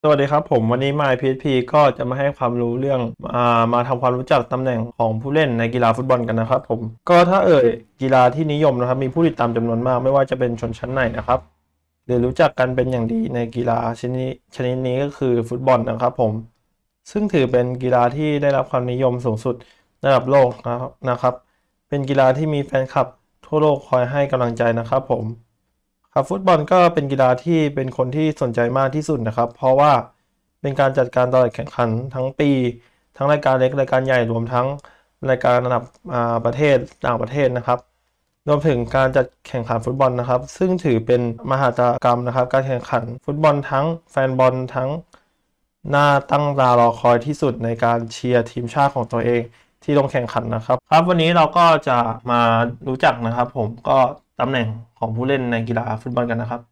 สวัสดีครับผมวันนี้ MyPSP ก็จะมาให้ความรู้เรื่องมาทำความรู้จักตำแหน่งของผู้เล่นในกีฬาฟุตบอลกันนะครับผมก็ถ้ากีฬาที่นิยมนะครับมีผู้ติดตามจำนวนมากไม่ว่าจะเป็นชนชั้นไหนนะครับหรือรู้จักกันเป็นอย่างดีในกีฬาชนิดนี้ก็คือฟุตบอลนะครับผมซึ่งถือเป็นกีฬาที่ได้รับความนิยมสูงสุดระดับโลกนะครับเป็นกีฬาที่มีแฟนคลับทั่วโลกคอยให้กำลังใจนะครับผม ครับฟุตบอลก็เป็นกีฬาที่เป็นคนที่สนใจมากที่สุดนะครับเพราะว่าเป็นการจัดการตลาดแข่งขันทั้งปีทั้งรายการเล็กรายการใหญ่รวมทั้งรายการระดับประเทศต่างประเทศนะครับรวมถึงการจัดแข่งขันฟุตบอลนะครับซึ่งถือเป็นมหกรรมนะครับการแข่งขันฟุตบอลทั้งแฟนบอลทั้งหน้าตั้งตารอคอยที่สุดในการเชียร์ทีมชาติของตัวเองที่ลงแข่งขันนะครับครับวันนี้เราก็จะมารู้จักนะครับผมก็ตำแหน่งของผู้เล่นในกีฬาฟุตบอลกันนะครับ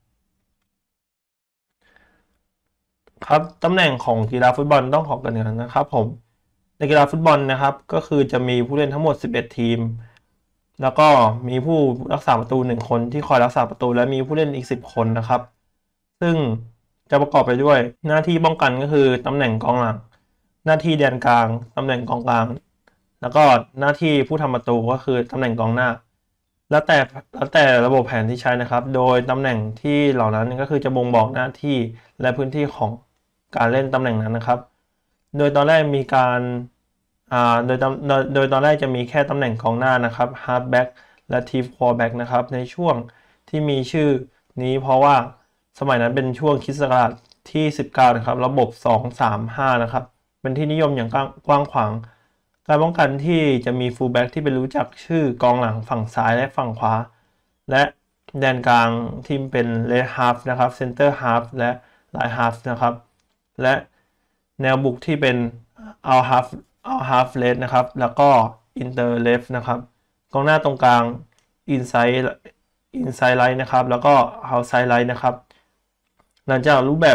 ครับตำแหน่งของกีฬาฟุตบอลต้องขอกันก่อนนะครับผมในกีฬาฟุตบอลนะครับก็คือจะมีผู้เล่นทั้งหมด11ทีมแล้วก็มีผู้รักษาประตู1คนที่คอยรักษาประตูและมีผู้เล่นอีก10คนนะครับซึ่งจะประกอบไปด้วยหน้าที่ป้องกันก็คือตำแหน่งกองหลังหน้าที่แดนกลางตำแหน่งกองกลางแล้วก็หน้าที่ผู้ทำประตูก็คือตำแหน่งกองหน้า แล้วแต่แล้วแต่ระบบแผนที่ใช้นะครับโดยตำแหน่งที่เหล่านั้นก็คือจะบ่งบอกหน้าที่และพื้นที่ของการเล่นตำแหน่งนั้นนะครับโดยตอนแรกมีการโดยตอนแรกจะมีแค่ตำแหน่งกองหน้านะครับ halfback และ deep fullback นะครับในช่วงที่มีชื่อนี้เพราะว่าสมัยนั้นเป็นช่วงคริสต์ศักราชที่19นะครับระบบ2-3-5นะครับเป็นที่นิยมอย่างกว้างขวาง การป้องกันที่จะมีฟูลแบ็กที่เป็นรู้จักชื่อกองหลังฝั่งซ้ายและฝั่งขวาและแดนกลางที่เป็นเลฟฮาล์ฟนะครับเซนเตอร์ฮาล์ฟและไลท์ฮาล์ฟนะครับและแนวบุกที่เป็นเอาฮาล์ฟเลฟนะครับแล้วก็อินเตอร์เลฟนะครับกองหน้าตรงกลางอินไซด์ไลท์นะครับแล้วก็เอาไซด์ไลท์นะครับหลังจาก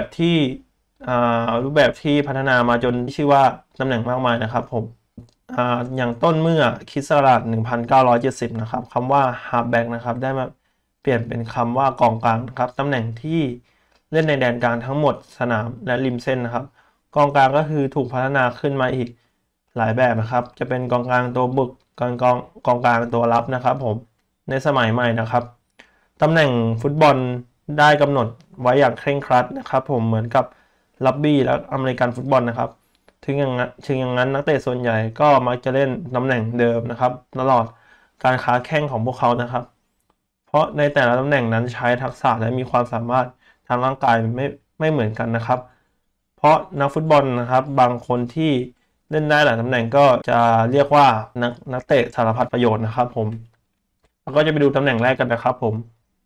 รูปแบบที่พัฒนามาจนชื่อว่าตำแหน่งมากมายนะครับผม อย่างต้นเมื่อคริสต์ศักราช1970นะครับคำว่า halfback นะครับได้มาเปลี่ยนเป็นคำว่ากองกลางนะครับตำแหน่งที่เล่นในแดนกลางทั้งหมดสนามและริมเส้นนะครับกองกลางก็คือถูกพัฒนาขึ้นมาอีกหลายแบบนะครับจะเป็นกองกลางตัวบุกกองกลางตัวรับนะครับผมในสมัยใหม่นะครับตำแหน่งฟุตบอลได้กำหนดไว้อย่างเคร่งครัดนะครับผมเหมือนกับรักบี้และอเมริกันฟุตบอลนะครับ ถึงอย่างนั้นนักเตะส่วนใหญ่ก็มักจะเล่นตำแหน่งเดิมนะครับตลอดการค้าแข้งของพวกเขานะครับเพราะในแต่ละตำแหน่งนั้นใช้ทักษะและมีความสามารถทางร่างกายไม่เหมือนกันนะครับเพราะนักฟุตบอลนะครับบางคนที่เล่นได้หลายตำแหน่งก็จะเรียกว่านักเตะสารพัดประโยชน์นะครับผมแล้วก็จะไปดูตำแหน่งแรกกันนะครับผม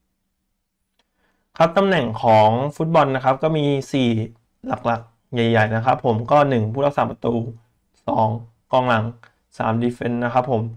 ครับตำแหน่งของฟุตบอลนะครับก็มี4หลักๆใหญ่ๆนะครับผมก็1ผู้รักษาประตู2กองหลัง3ดีเฟนส์นะครับผม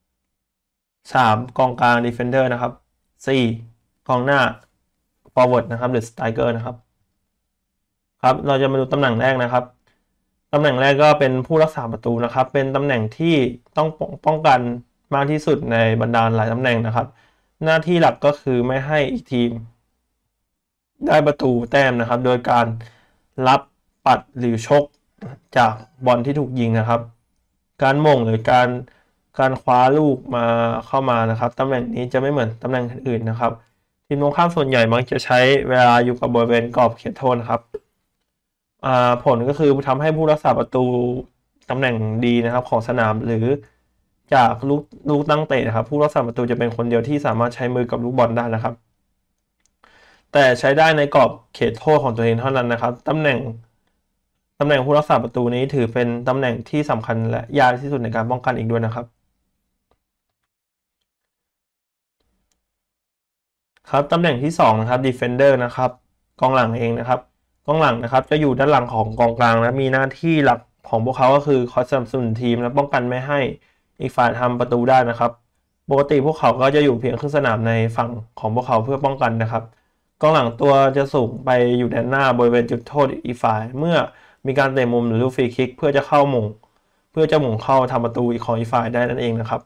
3กองกลางดีเฟนเดอร์นะครับ4กองหน้าฟอร์เวิร์ดนะครับหรือสไตรเกอร์นะครับครับเราจะมาดูตำแหน่งแรกนะครับตำแหน่งแรกก็เป็นผู้รักษาประตูนะครับเป็นตำแหน่งที่ต้องป้องกันมากที่สุดในบรรดาหลายตำแหน่งนะครับหน้าที่หลักก็คือไม่ให้อีกทีม ได้ประตูแต้มนะครับโดยการรับปัดหรือชกจากบอลที่ถูกยิงนะครับการหม่งหรือการคว้าลูกมาเข้ามานะครับตำแหน่งนี้จะไม่เหมือนตำแหน่งอื่นๆนะครับทีมตรงข้ามส่วนใหญ่มักจะใช้เวลาอยู่กับบริเวณกรอบเขตโทษนะครับผลก็คือทำให้ผู้รักษาประตูตำแหน่งดีนะครับของสนามหรือจากลูกตั้งเตะนะครับผู้รักษาประตูจะเป็นคนเดียวที่สามารถใช้มือกับลูกบอลได้นะครับ แต่ใช้ได้ในกรอบเขตโทษของตัวเองเท่านั้นนะครับตำแหน่งผู้รักษาประตูนี้ถือเป็นตำแหน่งที่สำคัญและยากที่สุดในการป้องกันอีกด้วยนะครับครับตำแหน่งที่2นะครับ defender นะครับกองหลังเองนะครับกองหลังนะครับจะอยู่ด้านหลังของกองกลางและมีหน้าที่หลักของพวกเขาก็คือคอยสนับสนุนทีมและป้องกันไม่ให้อีกฝ่ายทำประตูได้นะครับปกติพวกเขาก็จะอยู่เพียงครึ่งสนามในฝั่งของพวกเขาเพื่อป้องกันนะครับ กองหลังตัวจะสูงไปอยู่ด้านหน้าบริเวณจุดโทษอีกฝ่ายเมื่อมีการเตะมุมหรือลูกฟรีคิกเพื่อจะเข้าหม่งเพื่อจะหม่งเข้าทำประตูของอีกฝ่ายได้นั่นเองนะครับ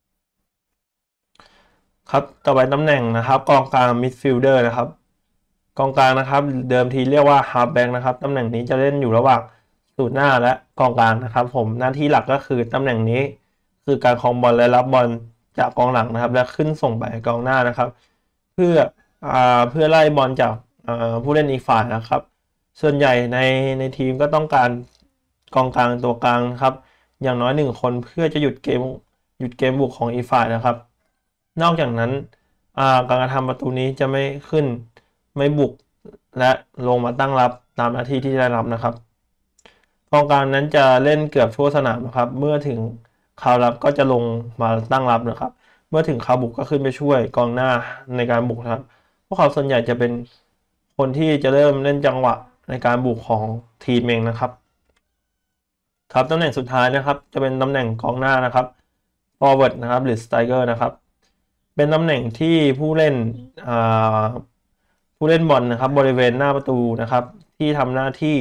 ครับต่อไปตำแหน่งนะครับกองกลางมิดฟิลเดอร์นะครับกองกลางนะครับเดิมทีเรียกว่าฮาล์ฟแบ็กนะครับตำแหน่งนี้จะเล่นอยู่ระหว่างศูนย์หน้าและกองกลางนะครับผมหน้าที่หลักก็คือตำแหน่งนี้คือการครองบอลและรับบอลจากกองหลังนะครับและขึ้นส่งไปกองหน้านะครับเพื่อเพื่อไล่บอลจากผู้เล่นอีกฝ่ายนะครับส่วนใหญ่ในทีมก็ต้องการกองกลางตัวกลางครับอย่างน้อย1คนเพื่อจะหยุดเกมบุกของอีกฝ่ายนะครับนอกจากนั้นการกระทำประตูนี้จะไม่บุกและลงมาตั้งรับตามหน้าที่ที่ได้รับนะครับกองกลางนั้นจะเล่นเกือบทั่วสนามนะครับเมื่อถึงคราวรับก็จะลงมาตั้งรับนะครับเมื่อถึงคราวบุกก็ขึ้นไปช่วยกองหน้าในการบุกครับพวกเขาส่วนใหญ่จะเป็นคนที่จะเริ่มเล่นจังหวะในการบุกของทีมเองนะครับครับตำแหน่งสุดท้ายนะครับจะเป็นตำแหน่งกองหน้านะครับ forward นะครับหรือ striker นะครับเป็นตำแหน่งที่ผู้เล่นบอลนะครับบริเวณหน้าประตูนะครับที่ทำหน้าที่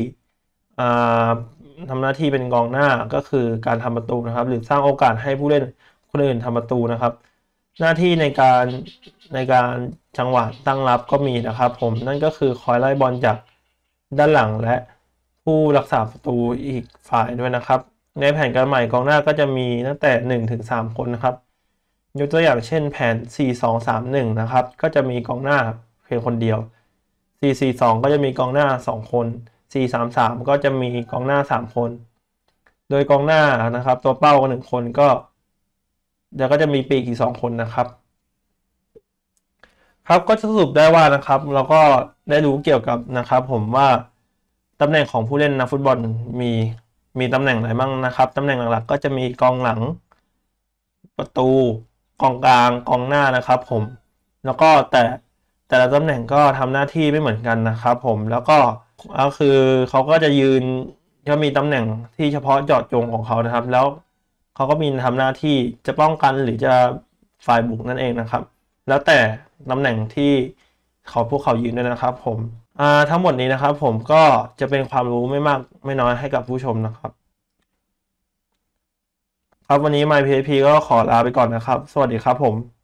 เป็นกองหน้าก็คือการทำประตูนะครับหรือสร้างโอกาสให้ผู้เล่นคนอื่นทำประตูนะครับหน้าที่ในการจังหวะตั้งรับก็มีนะครับผมนั่นก็คือคอยไล่บอลจากด้านหลังและผู้รักษาประตูอีกฝ่ายด้วยนะครับในแผนการใหม่กองหน้าก็จะมีตั้งแต่1-3คนนะครับยกตัวอย่างเช่นแผน4-2-3-1นะครับก็จะมีกองหน้าเพียงคนเดียว4-4-2ก็จะมีกองหน้า2คน4-3-3ก็จะมีกองหน้า3คนโดยกองหน้านะครับตัวเป้า1คนก็เดี๋ยวก็จะมีปีกอีก2คนนะครับครับก็จะสรุปได้ว่านะครับเราก็ได้รู้เกี่ยวกับนะครับผมว่าตำแหน่งของผู้เล่นนักฟุตบอลมีตำแหน่งไหนบ้างนะครับตำแหน่งหลักๆก็จะมีกองหลังประตูกองกลางกองหน้านะครับผมแล้วก็แต่ละตำแหน่งก็ทำหน้าที่ไม่เหมือนกันนะครับผมแล้วก็คือเขาก็จะมีตำแหน่งที่เฉพาะเจาะจงของเขานะครับแล้วเขาก็มีทำหน้าที่จะป้องกันหรือจะฝ่ายบุกนั่นเองนะครับแล้วแต่ตำแหน่งที่พวกเขายืนด้วยนะครับผมทั้งหมดนี้นะครับผมก็จะเป็นความรู้ไม่มากไม่น้อยให้กับผู้ชมนะครับครับวันนี้ MyPHP ก็ขอลาไปก่อนนะครับสวัสดีครับผม